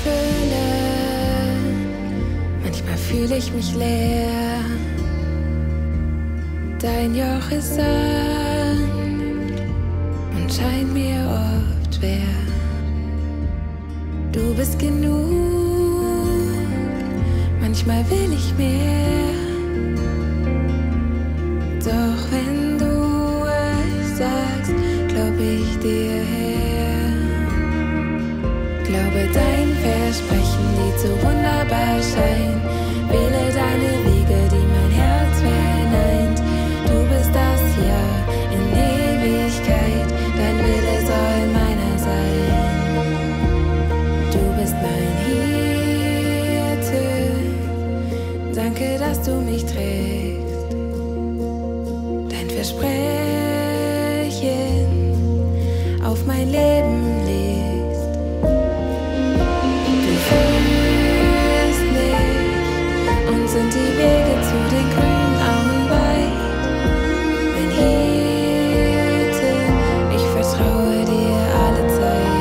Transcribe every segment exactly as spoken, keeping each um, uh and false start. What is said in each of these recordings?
Fülle, manchmal fühle ich mich leer. Dein Joch ist sanft und scheint mir oft schwer. Du bist genug, manchmal will ich mehr. Doch wenn du es sagst, glaub ich dir her. Glaube dein Versprechen, die so wunderbar scheinen. Wähle deine Wege, die mein Herz verneint. Du bist das Ja in Ewigkeit, dein Wille soll meiner sein. Du bist mein Hirte, danke, dass du mich trägst. Dein Versprechen auf mein Leben legst. Du führst mich, uns sind die Wege zu den grünen Auen weit. Mein Hirte, ich vertraue dir alle Zeit.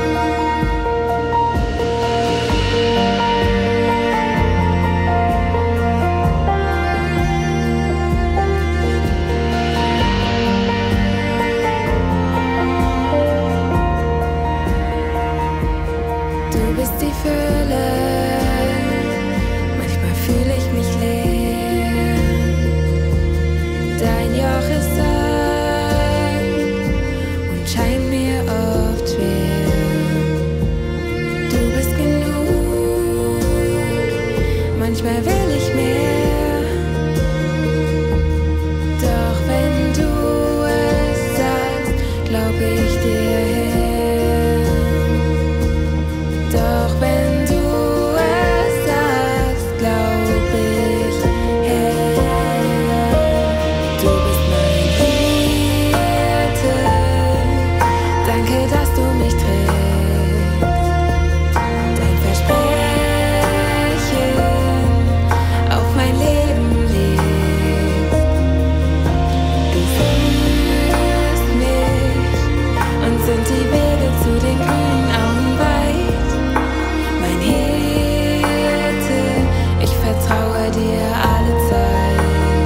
Du bist die Fülle, manchmal fühle ich mich leer. Dein Joch ist sanft und scheint mir oft schwer. Du bist genug, manchmal will ich mehr. Doch wenn du es sagst, glaub ich dir her. Doch wenn du es sagst, glaub ich her. Du bist mein Hirte, danke, dass du mich trägst. Dein Versprechen auf mein Leben legst. Du führst mich, uns sind die Wege zu den grünen Auen weit. Mein Hirte, ich vertraue dir alle Zeit.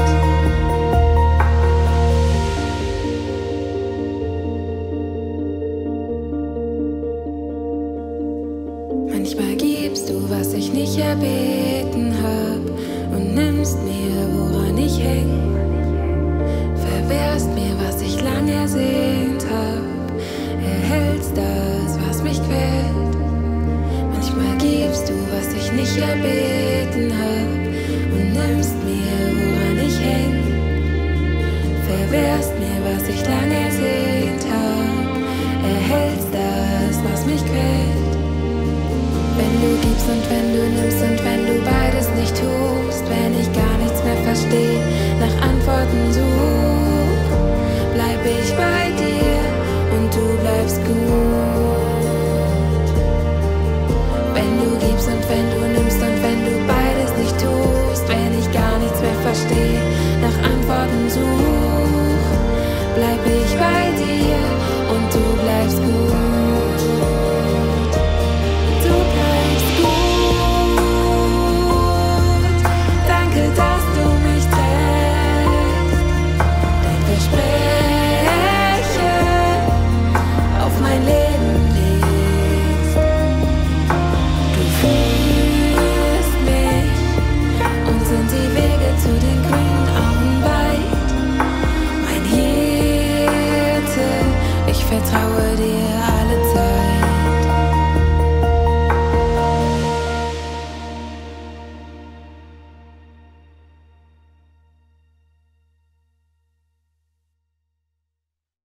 Manchmal gibst du, was ich nicht erbeten hab, und nimmst mir, woran ich häng. Verwehrst mir, was ich lang ersehnt hab, erhältst das, was mich quält. Manchmal gibst du, was ich nicht erbeten hab, und nimmst mir, woran ich häng. Verwehrst mir, was ich lang ersehnt hab, erhältst das, was mich quält. Wenn du gibst und wenn du nimmst und wenn du beides nicht tust, wenn ich gar nichts mehr verstehe, nach Antworten such, bleib ich bei dir und du bleibst gut. Wenn du gibst und wenn du